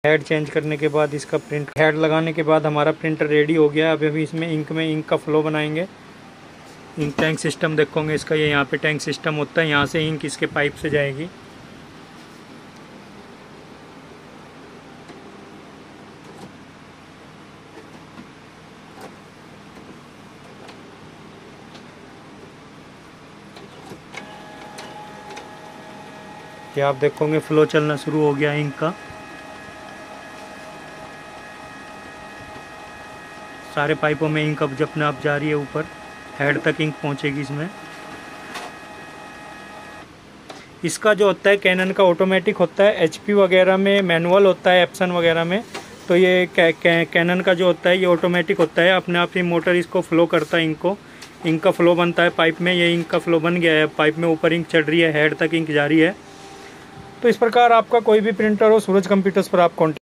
Head change करने के बाद इसका प्रिंट हेड लगाने के बाद हमारा प्रिंटर रेडी हो गया। अभी इसमें इंक का फ्लो बनाएंगे। इंक टैंक सिस्टम देखोगे इसका, ये यहाँ पे टैंक सिस्टम होता है, यहाँ से इंक इसके पाइप से जाएगी। ये आप देखोगे फ्लो चलना शुरू हो गया इंक का। सारे पाइपों में इंक अब अपने आप जा रही है ऊपर, हेड तक इंक पहुंचेगी इसमें। इसका जो होता है कैनन का ऑटोमेटिक होता है, एचपी वगैरह में मैनुअल होता है, एप्सन वगैरह में। तो ये कैनन का जो होता है ये ऑटोमेटिक होता है, अपने आप ही मोटर इसको फ्लो करता है इंक का फ्लो बनता है पाइप में। ये इंक का फ्लो बन गया है, पाइप में ऊपर इंक चढ़ रही है, हेड तक इंक जा रही है। तो इस प्रकार आपका कोई भी प्रिंटर हो, सूरज कंप्यूटर्स पर आप कॉन्टैक्ट